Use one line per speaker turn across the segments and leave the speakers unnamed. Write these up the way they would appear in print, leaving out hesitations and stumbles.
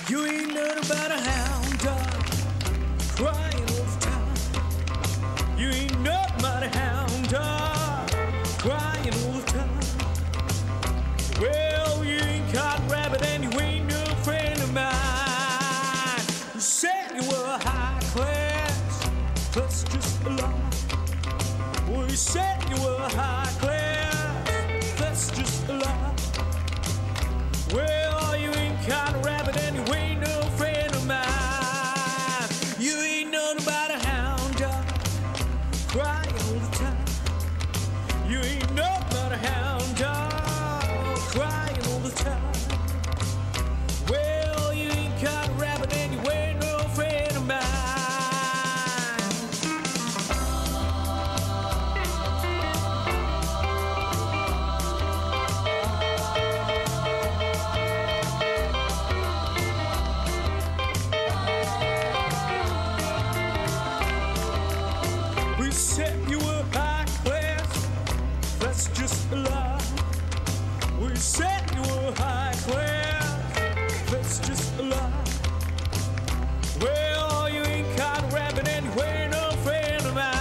You ain't nothing about a hound dog crying all the time. You ain't nothing about a hound dog crying all the time. Well, you ain't caught rabbit and you ain't no friend of mine. You said you were high class, that's just a lie. Well, you said you were high class, that's just a lie. Well, you ain't caught a rabbit and you ain't no friend of mine. You ain't known about a hound dog crying all the time. You ain't known about a hound dog crying all the time. Well, you ain't caught a rabbit and you ain't no friend of mine. We said you were high class, that's just a lie. We said you were high class, that's just a lie. Well, you ain't caught a rabbit and you ain't no friend of mine.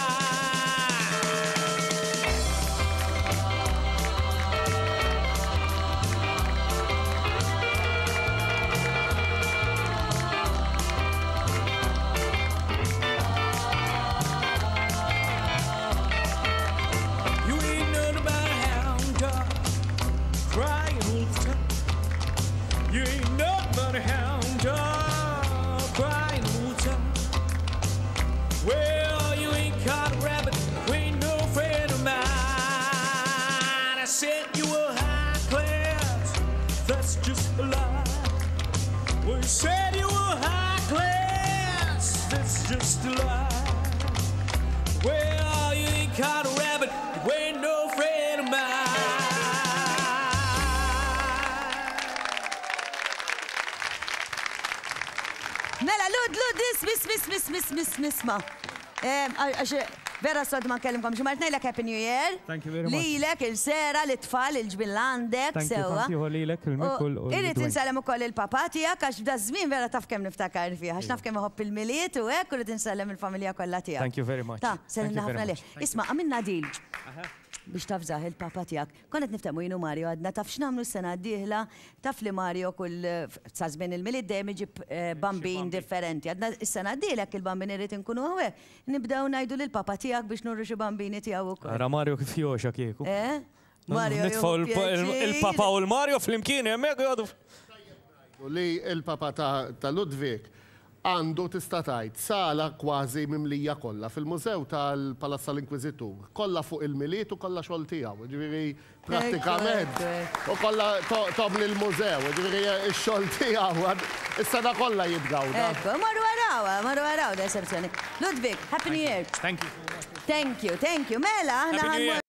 You ain't known about a hound dog crying all the time. You ain't known about a hound dog crying all the time. Well, you ain't caught a rabbit, you ain't no friend of mine. I said you were high class, that's just a lie. Well, you said you were high class, that's just a lie. Well, you ain't caught a rabbit, you ain't no friend of mine.
Mela, Lud, nisma. Vera sod ma nkellimkom ġimgħat ngħidlek Happy New Year.
Thank you very much.
Lilek, il-sera, l-tfal, il-ġbin għandek, sewa.
Thank you lilek, il-mikul u
Irrid insellem ukoll il-papa tiegħek għax bda żmien vera taf kemm niftakar fiha, għax naf kemm iħobb il-miliet u hekk u rrid insellem il-familja kollha tiegħek.
Thank you very much.
Ta' sellimna
Thank you
ħafna
very
leh.
much.
Isma' għamilna deal biex taf żaħ il-papa tiegħek. Konet niftehmu jien u Mario għadna taf x'nagħmlu s-sena d-dieħla taf li Mario kull sa żmien il-miliet dejjem iġib bambin differenti. Għadna s-sena d-dieħlek il-bambin irid inkunu hawnhekk. Nibdew ngħidu lill-papa tiegħek biex nurru xi bambini tiegħu wkoll.
Ara Mario kif joxa kieku.
Mario
Nitfgħu il-papa u l-Mario fl-imkien hemmhekk jgħodu.
Li il-papa ta' Ludwig għandu tista' tgħid sala kważi mimlija kollha fil-mużew tal-Palazz tal-Inkwiżitur. Kollha fuq il-miliet u kollha xogħol tiegħu. Ġifieri prattikament u kollha tobli l-mużew, ġifieri x-xogħol tiegħu is-sena kollha jitgawda.
Ekku, marru waraw da eserzjoni. Ludwig, Happy New Year.
Thank you.
Thank you. Mela,
Happy New Year.